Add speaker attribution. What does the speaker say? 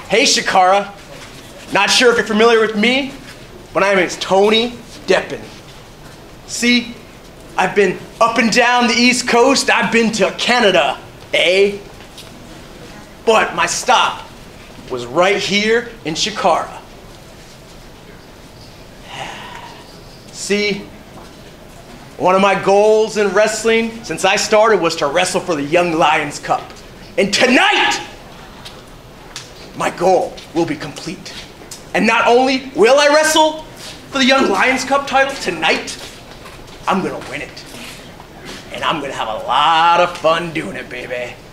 Speaker 1: Hey, Chikara. Not sure if you're familiar with me, but my name is Tony Deppen. See, I've been up and down the East Coast. I've been to Canada, eh? But my stop was right here in Chikara. See, one of my goals in wrestling since I started was to wrestle for the Young Lions Cup. And tonight, my goal will be complete. And not only will I wrestle for the Young Lions Cup title tonight, I'm gonna win it. And I'm gonna have a lot of fun doing it, baby.